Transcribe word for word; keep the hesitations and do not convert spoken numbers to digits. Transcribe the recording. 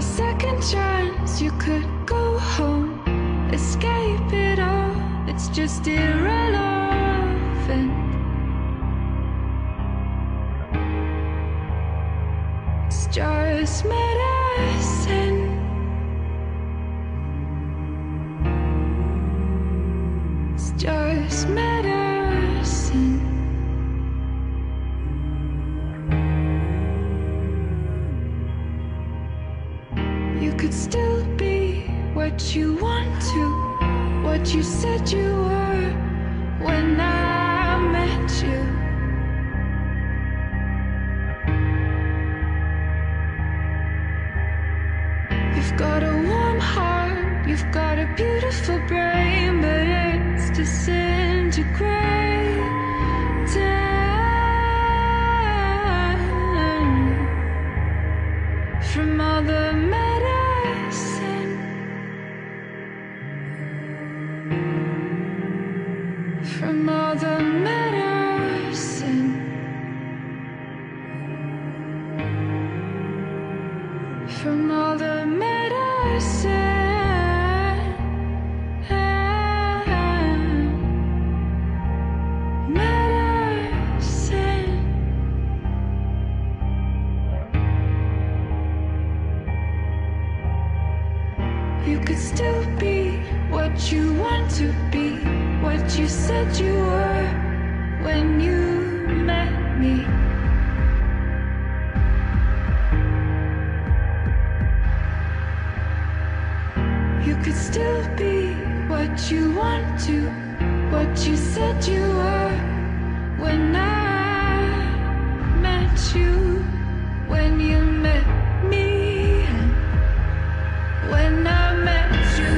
a second chance, you could go home, escape it all. It's just irrelevant. It's just medicine. It's just medicine. You could still be what you want to, what you said you were when I met you. You've got a warm heart, you've got a beautiful brain, but it's disintegrating from all the medicine, from all the medicine, from all the medicine. You could still be what you want to be, what you said you were when you met me. You could still be what you want to, what you said you were when I met you, when you met me, when I met you.